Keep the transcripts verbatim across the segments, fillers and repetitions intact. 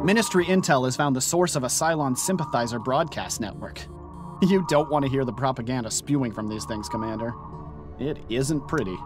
Ministry Intel has found the source of a Cylon sympathizer broadcast network. You don't want to hear the propaganda spewing from these things, Commander. It isn't pretty.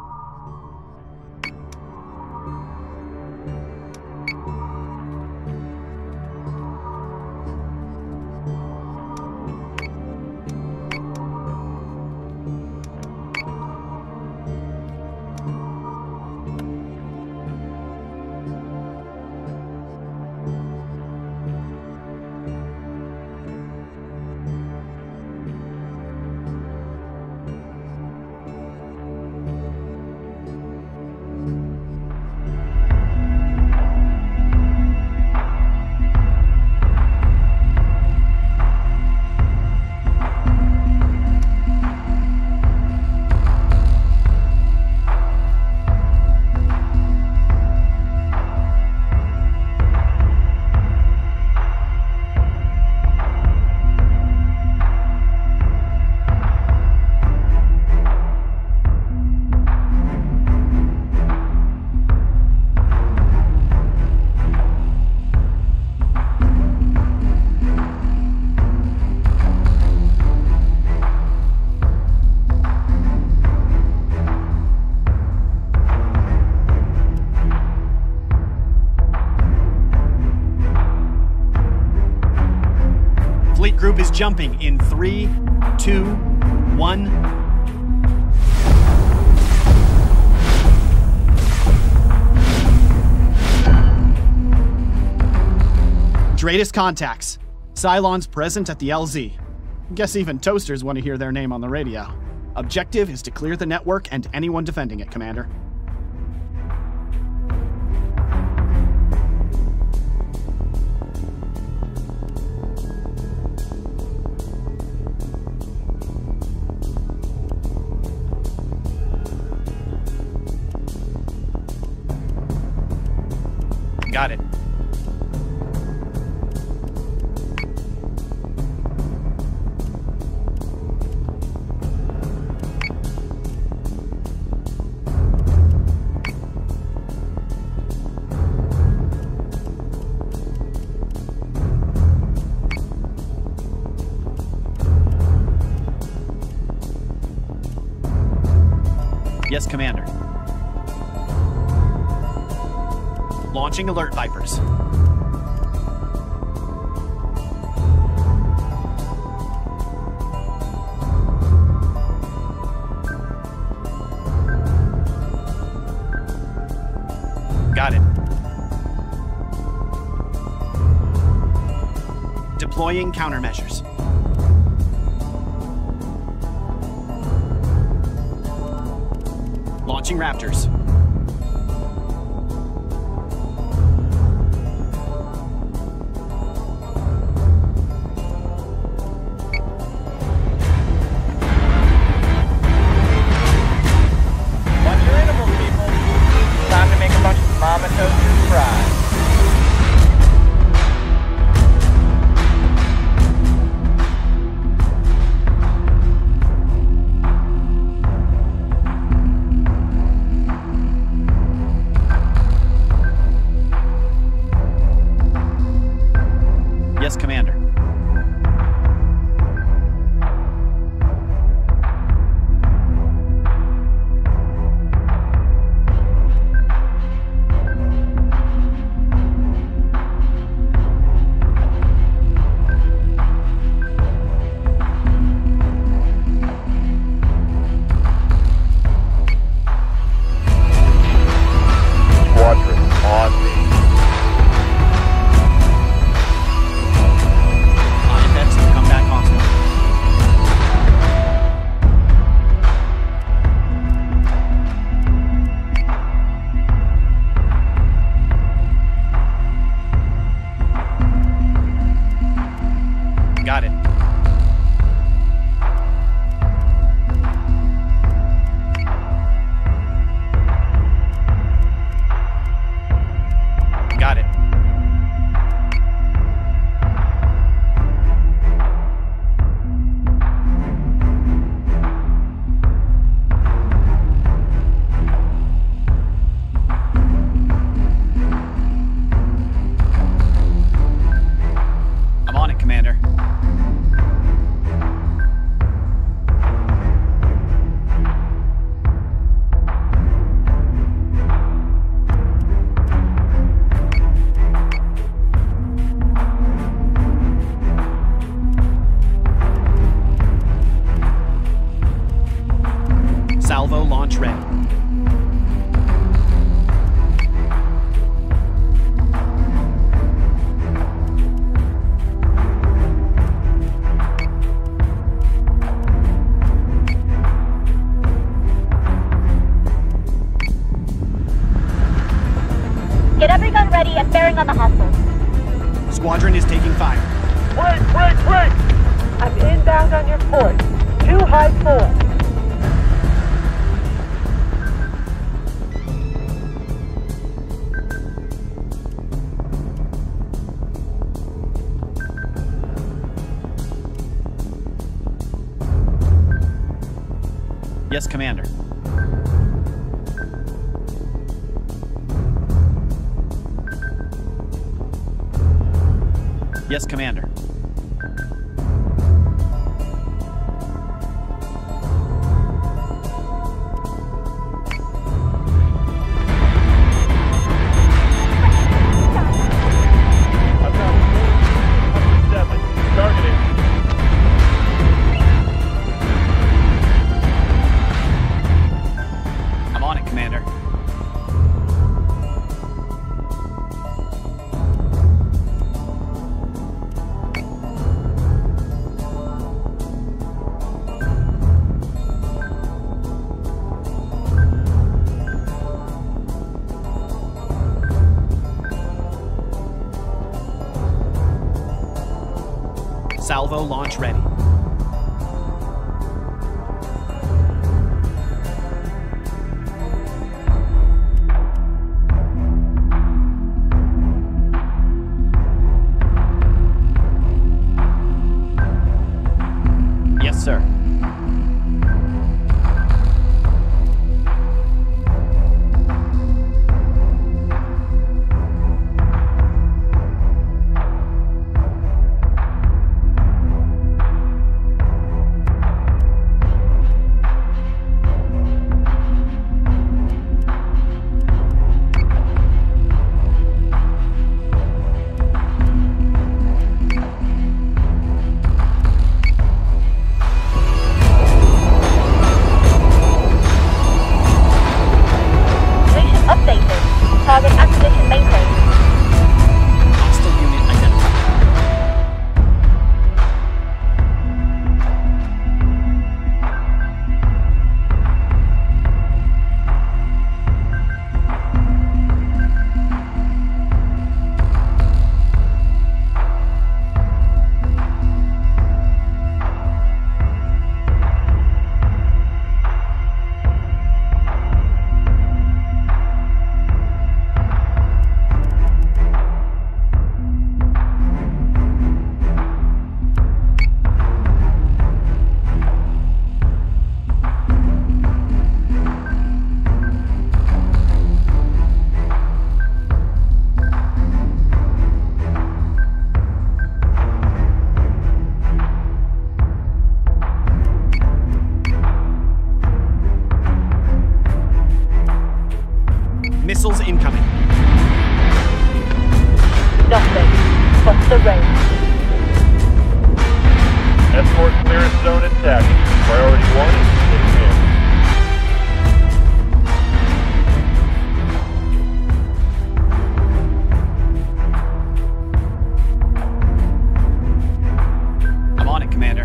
Group is jumping in three, two, one. Straightest contacts. Cylon's present at the L Z. Guess even toasters want to hear their name on the radio. Objective is to clear the network and anyone defending it, Commander. Got it. Yes, Commander. Launching alert Vipers. Got it. Deploying countermeasures. Launching Raptors. on the hostiles. Squadron is taking fire. Break, break, break! I'm inbound on your port. Two high four. Yes, Commander. Yes, Commander. I've got one seven. Targeting. I'm on it, Commander. Salvo launch ready. Yes, sir. Target acquisition maintained. Hostile unit identified. Missiles incoming. Nothing but the rain. Escort clearance zone intact. Priority one is six in. I'm on it, Commander.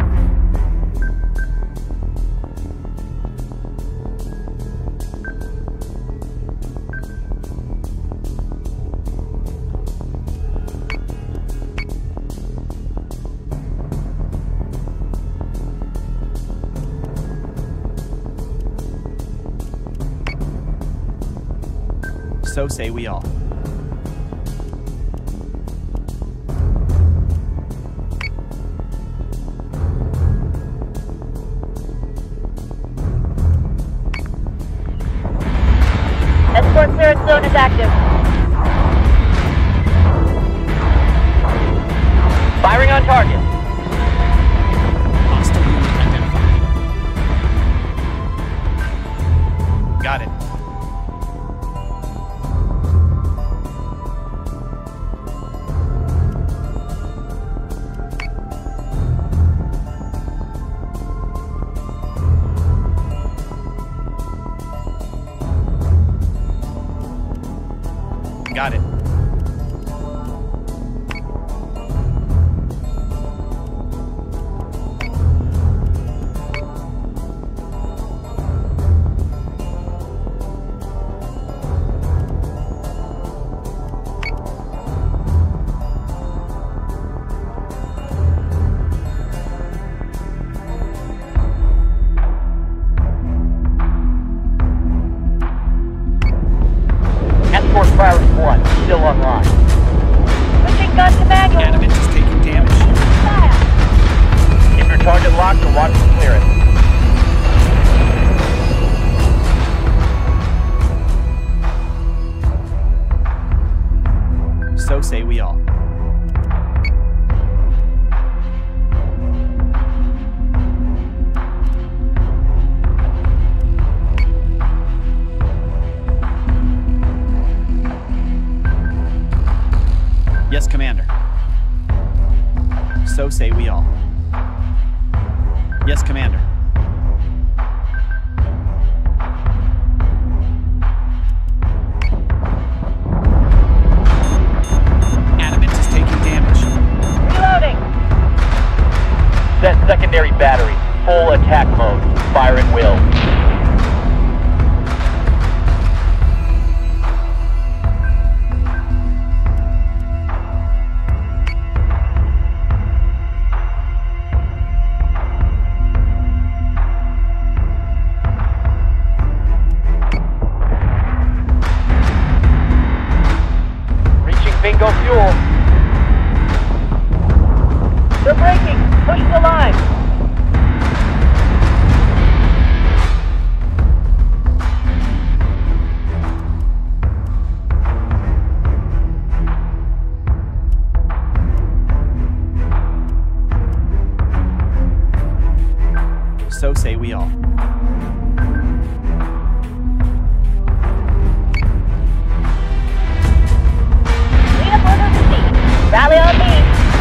So say we all. Escort clearance zone is active. Firing on target. Hostile unit identified. Got it. Switching gun to manual. Animate is taking damage. Fire. Keep your target locked and watch for clearance. So say we all. Yes, Commander. So say we all. Yes, Commander. Animate is taking damage. Reloading. Set secondary battery. Full attack mode. Fire at will. Bingo fuel. They're braking. Push the line. So say we all. Rally on me.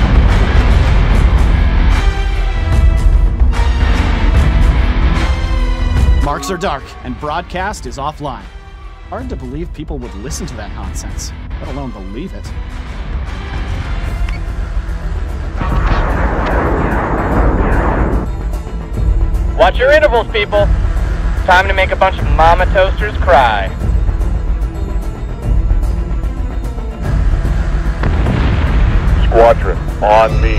Marks are dark, and broadcast is offline. Hard to believe people would listen to that nonsense, let alone believe it. Watch your intervals, people. Time to make a bunch of mama toasters cry. Squadron, on me.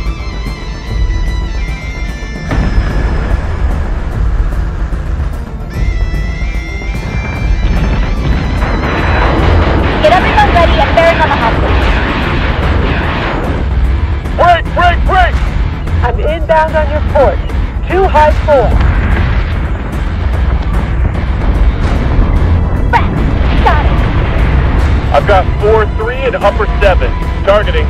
Get everyone ready and bearing on the hostage. Break, break, break! I'm inbound on your port. Two high four. Back. Got it. I've got four three and upper seven. Targeting.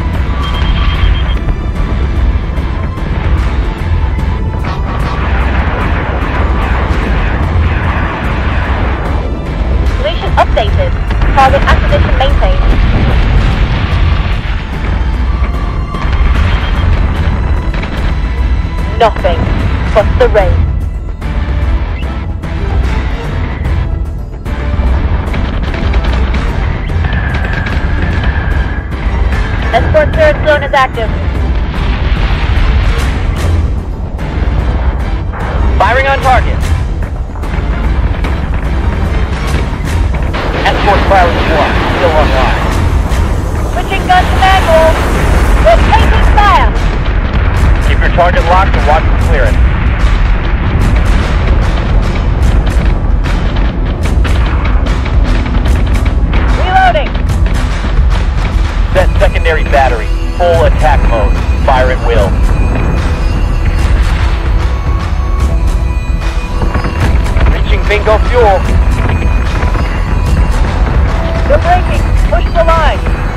Solution updated. Target acquisition maintained. Nothing but the rain. Escort third zone is active. Firing on target. Escort priority one, still online. Switching gun to manual. We're taking fire. Keep your target locked and watch for clearance. Reloading. Set secondary battery. Full attack mode. Fire at will. Reaching bingo fuel. They're braking. Push the line.